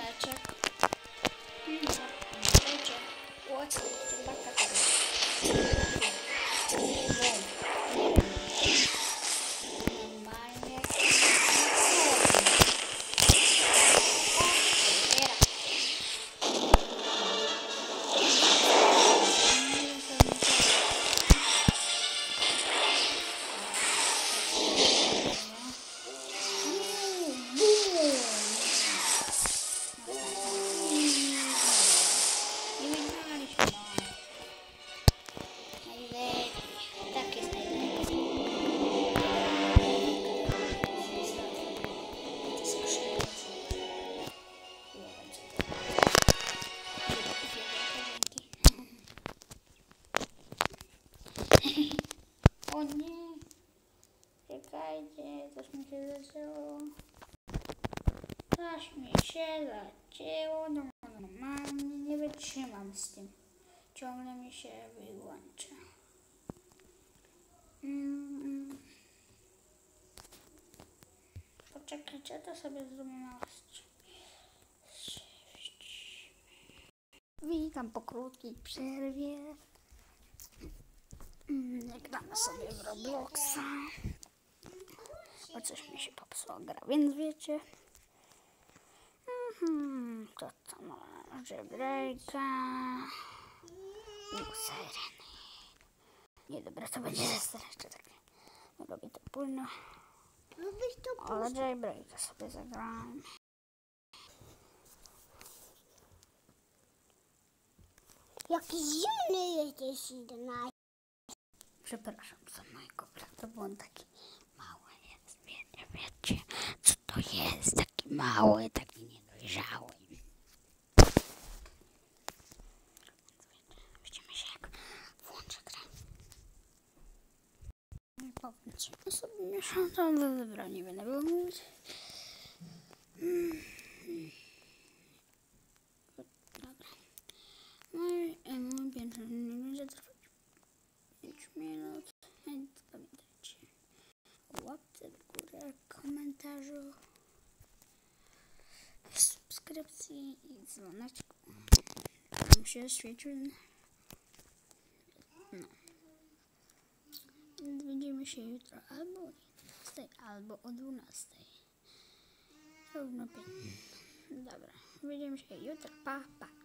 dzwoneczek. Dzwoneczek. Łocek, zobacz. Normalnie. O nie, czekajcie, coś mi się zaczęło. Coś mi się zacięło, normalnie nie wytrzymam z tym. Ciągle mi się wyłącza. Poczekajcie, to sobie zrobię na was. Witam po krótkiej przerwie. Gramy sobie w Robloxa. Bo coś mi się popsuła gra, więc wiecie. To tam Jailbreaka. Syreny. Nie, dobra, to będzie jeszcze tak. Robię to płynno. Ale Jailbreaka sobie zagrałem. Jaki zimny jesteś, Idna. Przepraszam za mojego brata, bo on taki mały jest. Wiecie, co to jest? Taki mały, taki niedojrzały. Widzimy się, jak włączę grę. Ja sobie mieszam tam we wybraniu, nie będę było mówić. Dobra. Mój pierwszy nie będzie trwać 5 minut. Więc pamiętajcie o łapce w górę, komentarzu, subskrypcji i dzwoneczku. Tam się świecił. No. Więc widzimy się jutro albo o 11, albo o 12. Równo 5. Dobra, widzimy się jutro. Pa, pa.